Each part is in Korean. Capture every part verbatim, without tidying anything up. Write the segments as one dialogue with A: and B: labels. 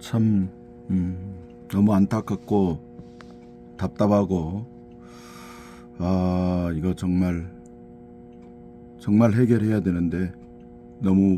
A: 참 음, 너무 안타깝고 답답하고 아 이거 정말 정말 해결해야 되는데 너무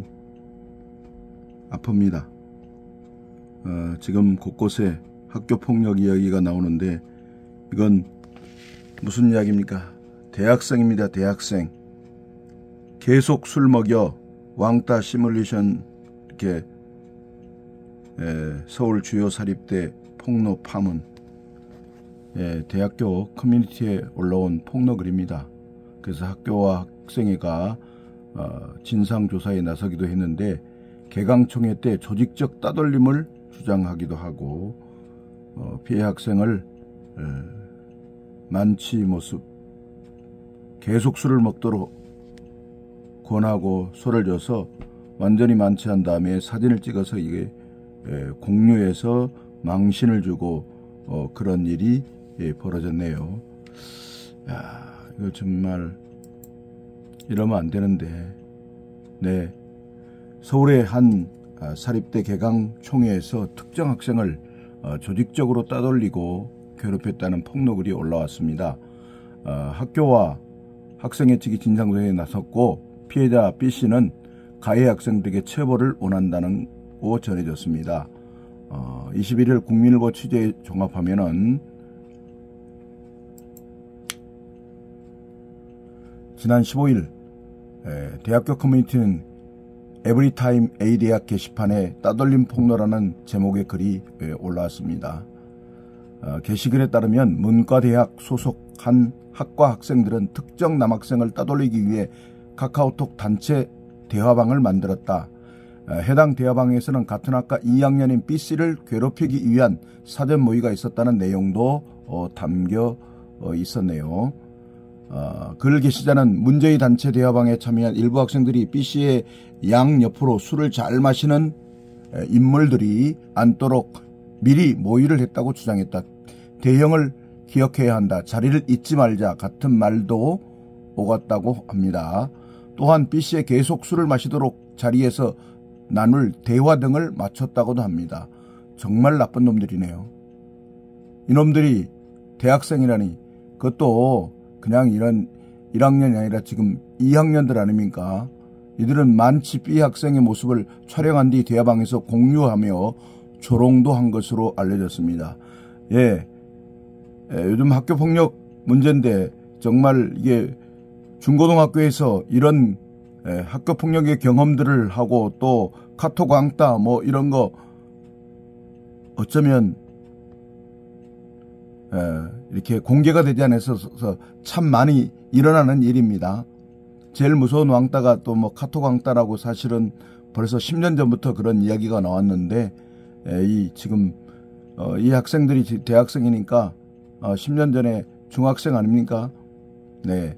A: 아픕니다. 어, 지금 곳곳에 학교폭력 이야기가 나오는데 이건 무슨 이야기입니까? 대학생입니다. 대학생. 계속 술 먹여 왕따 시뮬레이션 이렇게 에, 서울 주요 사립대 폭로 파문. 예, 대학교 커뮤니티에 올라온 폭로 글입니다. 그래서 학교와 학생회가 어, 진상조사에 나서기도 했는데 개강총회 때 조직적 따돌림을 주장하기도 하고 어, 피해 학생을 에, 만취 모습 계속 술을 먹도록 권하고 술을 줘서 완전히 만취한 다음에 사진을 찍어서 이게 에, 공유해서 망신을 주고 어, 그런 일이 예, 벌어졌네요. 야, 이거 정말 이러면 안 되는데. 네, 서울의 한 아, 사립대 개강 총회에서 특정 학생을 어, 조직적으로 따돌리고 괴롭혔다는 폭로글이 올라왔습니다. 어, 학교와 학생회 측이 진상조사에 나섰고 피해자 B씨는 가해 학생들에게 처벌을 원한다는 고 전해졌습니다. 어, 이십일 일 국민일보 취재 종합하면은 지난 십오 일 에, 대학교 커뮤니티는 에브리타임 A대학 게시판에 따돌림 폭로라는 제목의 글이 에, 올라왔습니다. 어, 게시글에 따르면 문과대학 소속 한 학과 학생들은 특정 남학생을 따돌리기 위해 카카오톡 단체 대화방을 만들었다. 어, 해당 대화방에서는 같은 학과 이 학년인 B씨를 괴롭히기 위한 사전 모의가 있었다는 내용도 어, 담겨 어, 있었네요. 어, 글 게시자는 문제의 단체 대화방에 참여한 일부 학생들이 B씨의 양옆으로 술을 잘 마시는 인물들이 앉도록 미리 모의를 했다고 주장했다. 대형을 기억해야 한다. 자리를 잊지 말자 같은 말도 오갔다고 합니다. 또한 B씨의 계속 술을 마시도록 자리에서 나눌 대화 등을 마쳤다고도 합니다. 정말 나쁜 놈들이네요. 이놈들이 대학생이라니 그것도 그냥 이런 일 학년이 아니라 지금 이 학년들 아닙니까? 이들은 만취 B 학생의 모습을 촬영한 뒤 대화방에서 공유하며 조롱도 한 것으로 알려졌습니다. 예, 예 요즘 학교폭력 문제인데 정말 이게 중고등학교에서 이런 예, 학교폭력의 경험들을 하고 또 카톡 왕따 뭐 이런 거 어쩌면 예, 이렇게 공개가 되지 않아서 참 많이 일어나는 일입니다. 제일 무서운 왕따가 또 뭐 카톡 왕따라고 사실은 벌써 십 년 전부터 그런 이야기가 나왔는데 예, 이 지금 어, 이 학생들이 대학생이니까 어, 십 년 전에 중학생 아닙니까? 네,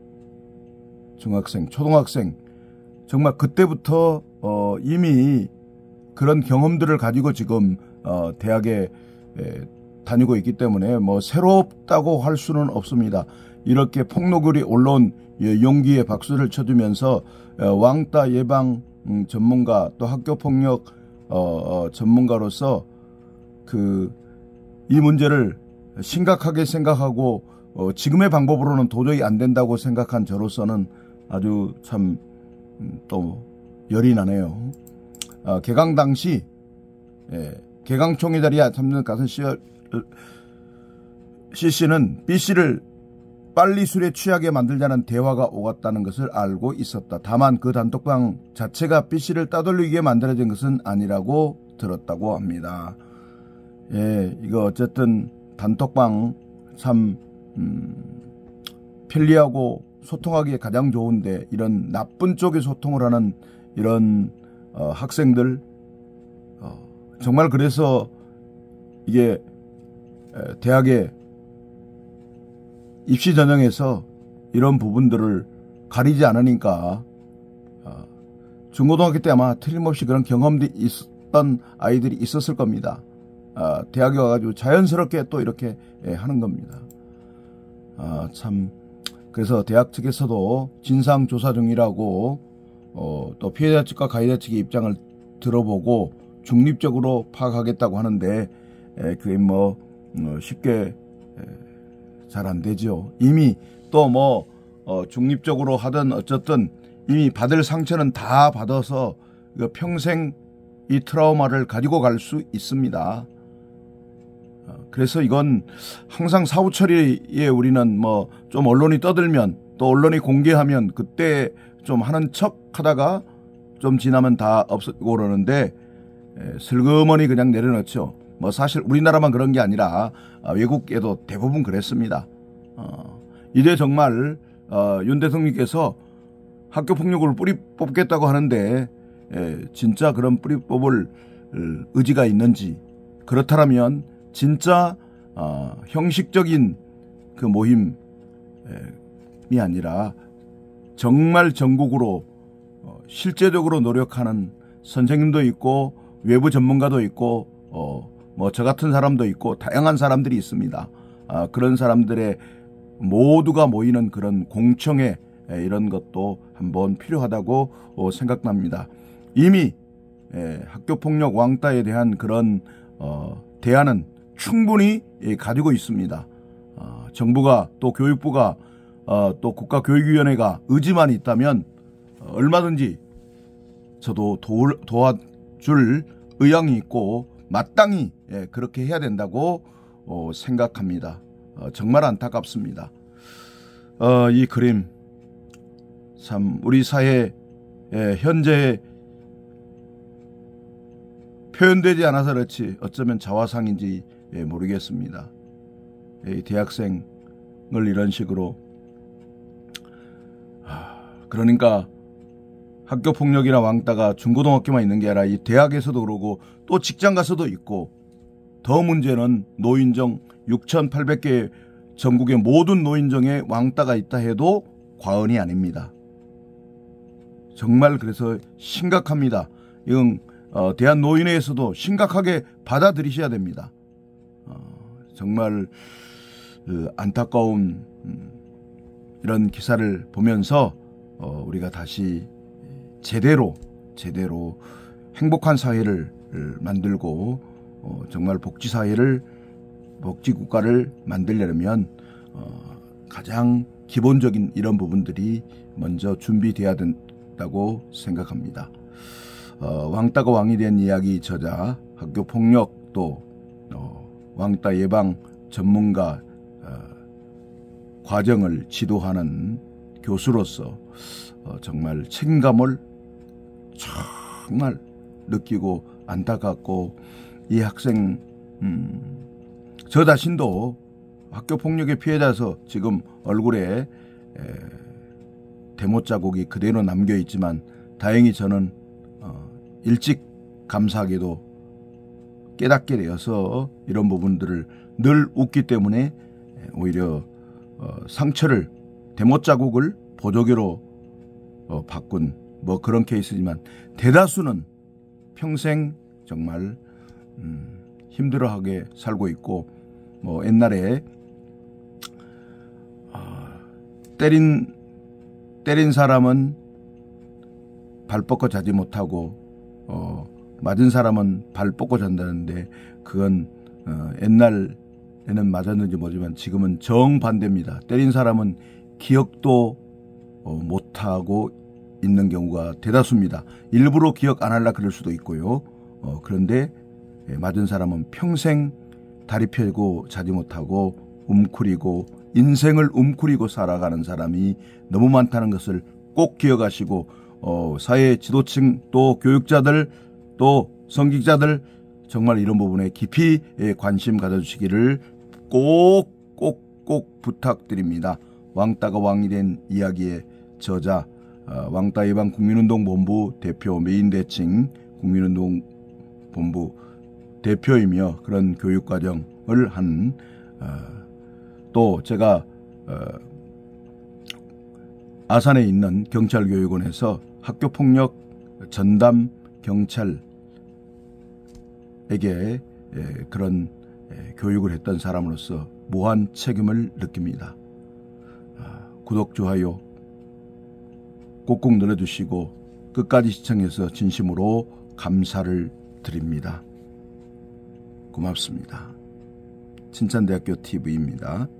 A: 중학생, 초등학생 정말 그때부터 어, 이미 그런 경험들을 가지고 지금 어, 대학에 에, 다니고 있기 때문에 뭐 새롭다고 할 수는 없습니다. 이렇게 폭로글이 올라온 용기에 박수를 쳐주면서 왕따 예방 전문가 또 학교폭력 전문가로서 그 이 문제를 심각하게 생각하고 지금의 방법으로는 도저히 안 된다고 생각한 저로서는 아주 참 또 열이 나네요. 개강 당시 개강총회 자리에 참석 가서 C씨는 B씨를 빨리 술에 취하게 만들자는 대화가 오갔다는 것을 알고 있었다. 다만 그 단톡방 자체가 B씨를 따돌리게 만들어진 것은 아니라고 들었다고 합니다. 예, 이거 어쨌든 단톡방 참 음, 편리하고 소통하기에 가장 좋은데 이런 나쁜 쪽에 소통을 하는 이런 어, 학생들 어, 정말 그래서 이게 대학에 입시 전형에서 이런 부분들을 가리지 않으니까 어, 중고등학교 때 아마 틀림없이 그런 경험들이 있었던 아이들이 있었을 겁니다. 어, 대학에 와가지고 자연스럽게 또 이렇게 예, 하는 겁니다. 어, 참 그래서 대학 측에서도 진상조사 중이라고 어, 또 피해자 측과 가해자 측의 입장을 들어보고 중립적으로 파악하겠다고 하는데 에, 그게 뭐 어, 쉽게 잘 안 되죠. 이미 또 뭐 어, 중립적으로 하든 어쨌든 이미 받을 상처는 다 받아서 평생 이 트라우마를 가지고 갈 수 있습니다. 그래서 이건 항상 사후 처리에 우리는 뭐 좀 언론이 떠들면 또 언론이 공개하면 그때 좀 하는 척 하다가 좀 지나면 다 없어지고 그러는데 슬그머니 그냥 내려놓죠. 뭐 사실 우리나라만 그런 게 아니라 외국에도 대부분 그랬습니다. 어, 이제 정말 어, 윤 대통령께서 학교 폭력을 뿌리 뽑겠다고 하는데 에, 진짜 그런 뿌리 뽑을 의지가 있는지, 그렇다면 진짜 어, 형식적인 그 모임이 아니라 정말 전국으로 어, 실제적으로 노력하는 선생님도 있고 외부 전문가도 있고 어, 뭐 저 같은 사람도 있고 다양한 사람들이 있습니다. 아, 그런 사람들의 모두가 모이는 그런 공청회 이런 것도 한번 필요하다고 어, 생각납니다. 이미 에, 학교폭력 왕따에 대한 그런 어, 대안은 충분히 예, 가지고 있습니다. 어, 정부가 또 교육부가 어, 또 국가교육위원회가 의지만 있다면 어, 얼마든지 저도 도, 도와줄 의향이 있고 마땅히 예, 그렇게 해야 된다고 어, 생각합니다. 어, 정말 안타깝습니다. 어, 이 그림 참 우리 사회 예, 현재 표현되지 않아서 그렇지 어쩌면 자화상인지 예, 모르겠습니다. 예, 대학생을 이런 식으로 하, 그러니까 학교폭력이나 왕따가 중고등학교만 있는 게 아니라 이 대학에서도 그러고 또 직장 가서도 있고, 더 문제는 노인정 육천팔백 개 전국의 모든 노인정에 왕따가 있다 해도 과언이 아닙니다. 정말 그래서 심각합니다. 이건 어, 대한노인회에서도 심각하게 받아들이셔야 됩니다. 어, 정말 그 안타까운 음, 이런 기사를 보면서 어, 우리가 다시 제대로 제대로 행복한 사회를 만들고 어, 정말 복지사회를 복지국가를 만들려면 어, 가장 기본적인 이런 부분들이 먼저 준비돼야 된다고 생각합니다. 어, 왕따가 왕이 된 이야기 저자, 학교폭력도 어, 왕따 예방 전문가 어, 과정을 지도하는 교수로서 어, 정말 책임감을 정말 느끼고 안타깝고, 이 학생 음, 저 자신도 학교폭력의 피해자서 지금 얼굴에 에, 대못 자국이 그대로 남겨 있지만 다행히 저는 어, 일찍 감사하게도 깨닫게 되어서 이런 부분들을 늘 웃기 때문에 오히려 어, 상처를 대못 자국을 보조개로 어, 바꾼 뭐 그런 케이스지만 대다수는 평생 정말 음, 힘들어하게 살고 있고, 뭐 옛날에 어, 때린 때린 사람은 발 뻗고 자지 못하고 어, 맞은 사람은 발 뻗고 잔다는데 그건 어, 옛날에는 맞았는지 모르지만 지금은 정반대입니다. 때린 사람은 기억도 어, 못하고 있는 경우가 대다수입니다. 일부러 기억 안 하려 그럴 수도 있고요. 어, 그런데 맞은 사람은 평생 다리 펴고 자지 못하고 움츠리고 인생을 움츠리고 살아가는 사람이 너무 많다는 것을 꼭 기억하시고 어, 사회 지도층 또 교육자들 또 성직자들 정말 이런 부분에 깊이 관심 가져주시기를 꼭 꼭 꼭 부탁드립니다. 왕따가 왕이 된 이야기의 저자, 어, 왕따 예방 국민운동본부 대표 메인 대칭 국민운동본부 대표이며 그런 교육과정을 한 또 어, 제가 어, 아산에 있는 경찰교육원에서 학교폭력 전담 경찰에게 에, 그런 에, 교육을 했던 사람으로서 무한 책임을 느낍니다. 어, 구독, 좋아요 꼭꼭 눌러주시고 끝까지 시청해서 진심으로 감사를 드립니다. 고맙습니다. 진천대학교 티비입니다.